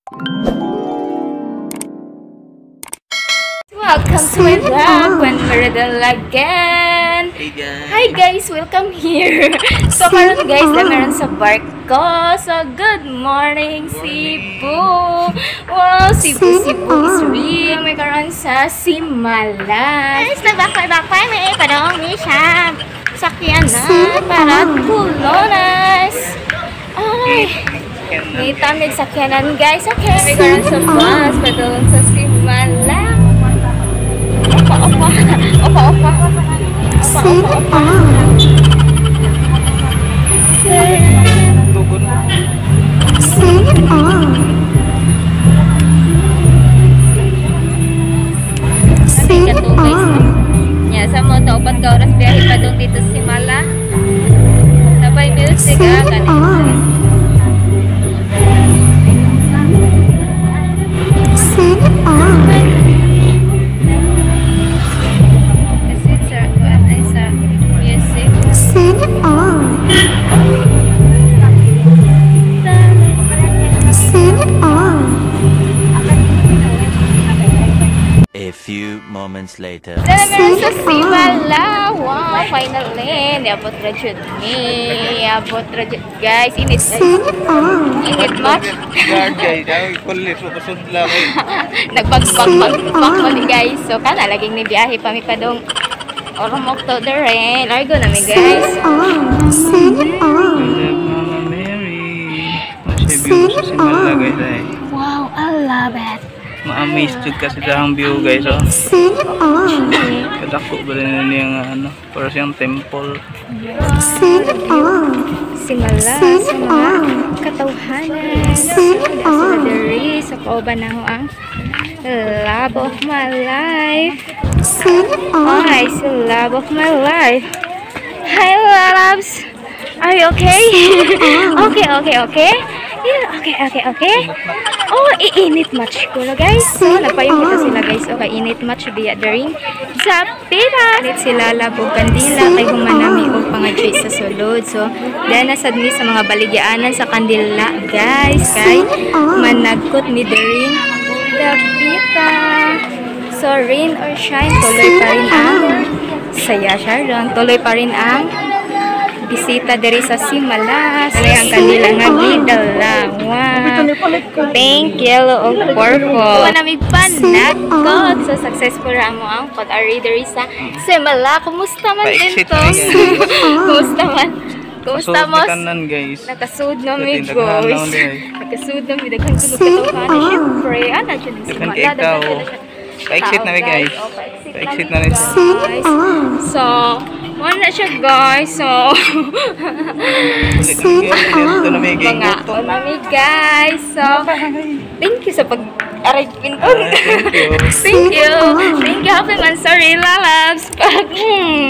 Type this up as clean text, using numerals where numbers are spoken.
Welcome to my vlog when we're again. Hi guys, welcome here. So karon guys, na meron sa barko. So good morning Cebu. Wow, Cebu is real. May karon sa Simala. Guys, nagbakay may padong ni siya. Sakyan na para Tulonas. Ay, may tamig sakyanan guys. Okay, may karon sa bus padong sa Simala. Opa. Sa mga taupat ka oras biyahe pa doon dito sa Simala. Sabay music A few moments later. Meron sa Simala. Wow, finally. Niabot na dyan guys. Init much. Nagbag-bag mo ni guys. So, kana laging ni biyahe pa mi padong oromok to the rain. Argo na mi guys. Wow, I love it. Ma-amaze jud kasi ang view guys, oh. Kadako ba rin yung ano, para siyang temple. Simala katawhanan. Sa diri sa kauban na ho ang love of my life. Hi, so love of my life. Hi loves. Are you okay? Okay. Yeah, okay. Oh, iinit much ko guys. So, nagpayong kita sila guys. Okay, init much biya during sa pira. Init sila labog kandila kay humanami o pangadyoy sa sulod. So, dahil nasad mi sa mga baligyaanan sa kandila guys. Kay managkot mi during the pita. So, rain or shine, tuloy pa rin ang saya siya lang. Tuloy pa rin ang bisita diri sa Simala. Kaya ang kanila nga gidala. Wow. Pink, yellow, o purple. Manamig panagkot. So, successful ra mo ang pag-ari diri sa Simala. Kumusta man din to? Kumusta mo? Nakasud na mi guys. Nakasud na mi. Daghang tulog katawhan. Siyempre, ana dyan ng Simala. Pa-exit na mi guys. Pa-exit na rin siya. So, wala siya guys. So, ito na may mga mami guys. So, thank you sa pag-aray pinto. Thank you. Happy man. Sorry, lalabs.